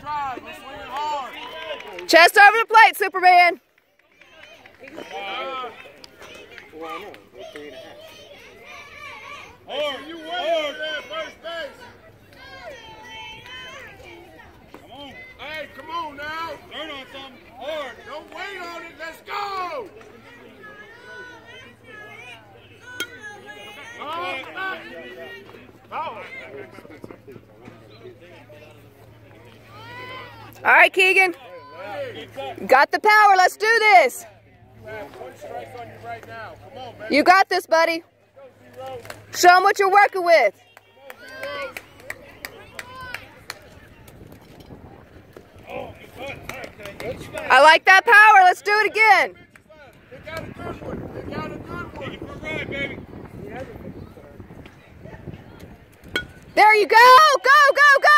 Chest over the plate, Superman. Hard, you hard there, first base. Come on. Hey, come on now. Turn on something hard. Don't wait on it. Let's go. All right, Keegan. Got the power. Let's do this. You got this, buddy. Show them what you're working with. I like that power. Let's do it again. There you go. Go, go, go.